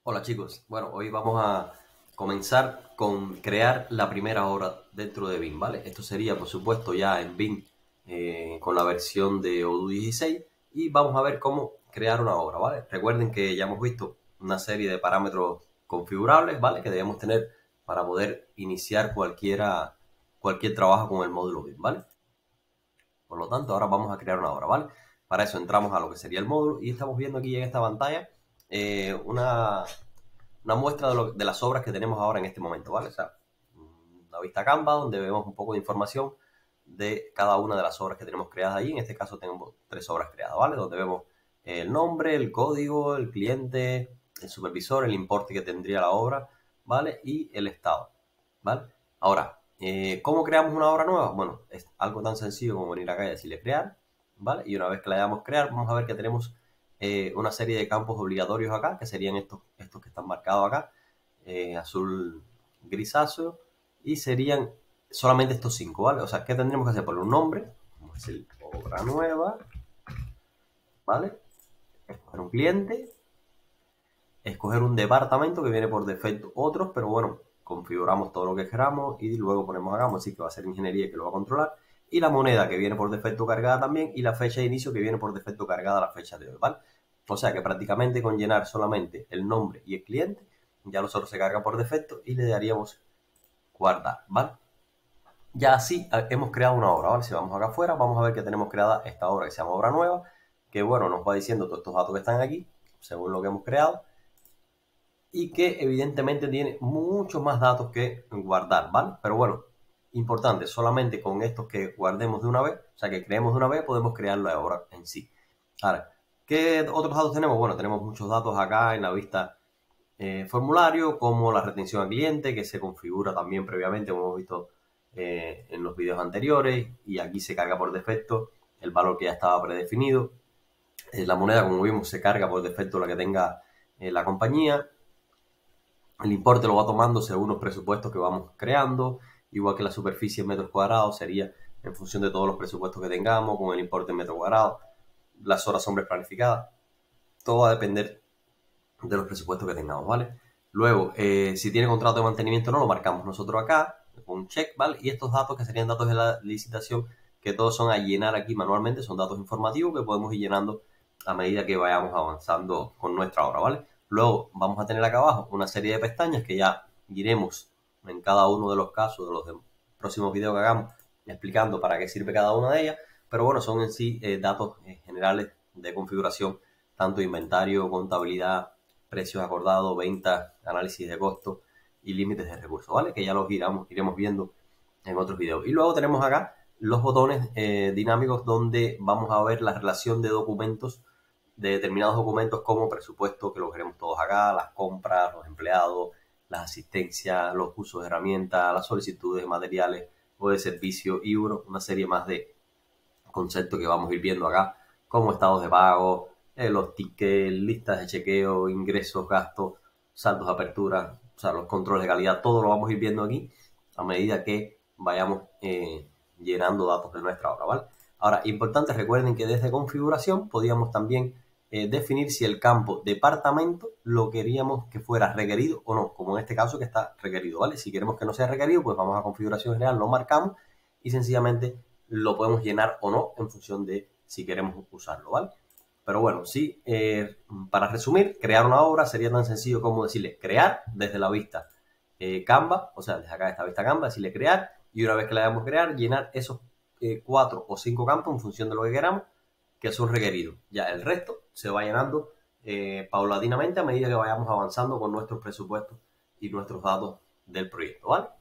Hola chicos, bueno, hoy vamos a comenzar con crear la primera obra dentro de BIM, ¿vale? Esto sería, por supuesto, ya en BIM con la versión de Odoo 16 y vamos a ver cómo crear una obra, ¿vale? Recuerden que ya hemos visto una serie de parámetros configurables, ¿vale? Que debemos tener para poder iniciar cualquier trabajo con el módulo BIM, ¿vale? Por lo tanto, ahora vamos a crear una obra, ¿vale? Para eso entramos a lo que sería el módulo y estamos viendo aquí en esta pantalla una muestra de las obras que tenemos ahora en este momento, ¿vale? O sea, una vista Canva donde vemos un poco de información de cada una de las obras que tenemos creadas ahí. En este caso tenemos 3 obras creadas, ¿vale? Donde vemos el nombre, el código, el cliente, el supervisor, el importe que tendría la obra, ¿vale? Y el estado, ¿vale? Ahora, ¿cómo creamos una obra nueva? Bueno, es algo tan sencillo como venir acá y decirle crear, ¿vale? Y una vez que la hayamos crear, vamos a ver que tenemos una serie de campos obligatorios acá, que serían estos que están marcados acá, azul grisáceo, y serían solamente estos 5, ¿vale? O sea, ¿qué tendríamos que hacer? Poner un nombre, vamos a decir obra nueva, ¿vale? Escoger un cliente, escoger un departamento que viene por defecto otros, pero bueno, configuramos todo lo que queramos y luego ponemos acá, vamos a decir que va a ser ingeniería que lo va a controlar, y la moneda que viene por defecto cargada también, y la fecha de inicio que viene por defecto cargada a la fecha de hoy, ¿vale? O sea que prácticamente con llenar solamente el nombre y el cliente, ya nosotros se carga por defecto y le daríamos guardar, ¿vale? Ya así hemos creado una obra, ¿vale? Si vamos acá afuera, vamos a ver que tenemos creada esta obra que se llama obra nueva, que bueno, nos va diciendo todos estos datos que están aquí, según lo que hemos creado, y que evidentemente tiene muchos más datos que guardar, ¿vale? Pero bueno, importante, solamente con estos que guardemos de una vez, o sea, que creemos de una vez, podemos crear la obra en sí. Ahora, ¿qué otros datos tenemos? Bueno, tenemos muchos datos acá en la vista formulario, como la retención al cliente, que se configura también previamente, como hemos visto en los vídeos anteriores, y aquí se carga por defecto el valor que ya estaba predefinido. La moneda, como vimos, se carga por defecto la que tenga la compañía. El importe lo va tomando según los presupuestos que vamos creando, igual que la superficie en metros cuadrados sería en función de todos los presupuestos que tengamos, con el importe en metros cuadrados. Las horas son planificadas. Todo va a depender de los presupuestos que tengamos, ¿vale? Luego, si tiene contrato de mantenimiento, no lo marcamos nosotros acá, con un check, ¿vale? Y estos datos que serían datos de la licitación, que todos son a llenar aquí manualmente, son datos informativos que podemos ir llenando a medida que vayamos avanzando con nuestra obra, ¿vale? Luego vamos a tener acá abajo una serie de pestañas que ya iremos en cada uno de los casos de los próximos videos que hagamos explicando para qué sirve cada una de ellas, pero bueno, son en sí datos generales de configuración, tanto inventario, contabilidad, precios acordados, ventas, análisis de costos y límites de recursos, ¿vale? Que ya los iremos viendo en otros videos. Y luego tenemos acá los botones dinámicos donde vamos a ver la relación de documentos, de determinados documentos como presupuesto, que lo veremos todos acá, las compras, los empleados, las asistencias, los usos de herramientas, las solicitudes de materiales o de servicio y una serie más de conceptos que vamos a ir viendo acá, como estados de pago, los tickets, listas de chequeo, ingresos, gastos, saldos de apertura, o sea, los controles de calidad, todo lo vamos a ir viendo aquí a medida que vayamos llenando datos de nuestra obra, ¿vale? Ahora, importante, recuerden que desde configuración podíamos también definir si el campo departamento lo queríamos que fuera requerido o no, como en este caso que está requerido, ¿vale? Si queremos que no sea requerido, pues vamos a configuración general, lo marcamos y sencillamente lo podemos llenar o no en función de si queremos usarlo, ¿vale? Pero bueno, sí, para resumir, crear una obra sería tan sencillo como decirle crear desde la vista Canva, o sea, desde acá esta vista Canva, decirle crear y una vez que le damos crear, llenar esos 4 o 5 campos en función de lo que queramos que son requeridos. Ya el resto se va llenando paulatinamente a medida que vayamos avanzando con nuestros presupuestos y nuestros datos del proyecto, ¿vale?